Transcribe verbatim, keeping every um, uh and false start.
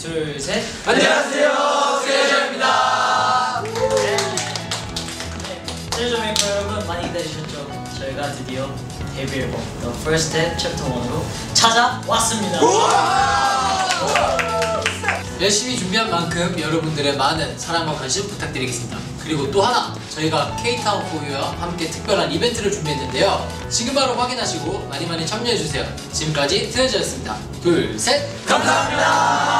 둘, 셋. 안녕하세요, 트레저입니다. 네, 트레저 메이커 여러분 많이 기다리셨죠? 저희가 드디어 데뷔 앨범 The First Step 챕터 원으로 찾아왔습니다. 열심히 준비한 만큼 여러분들의 많은 사랑과 관심 부탁드리겠습니다. 그리고 또 하나, 저희가 K-타운 포유와 함께 특별한 이벤트를 준비했는데요. 지금 바로 확인하시고 많이 많이 참여해주세요. 지금까지 트레저였습니다. 둘, 셋! 감사합니다.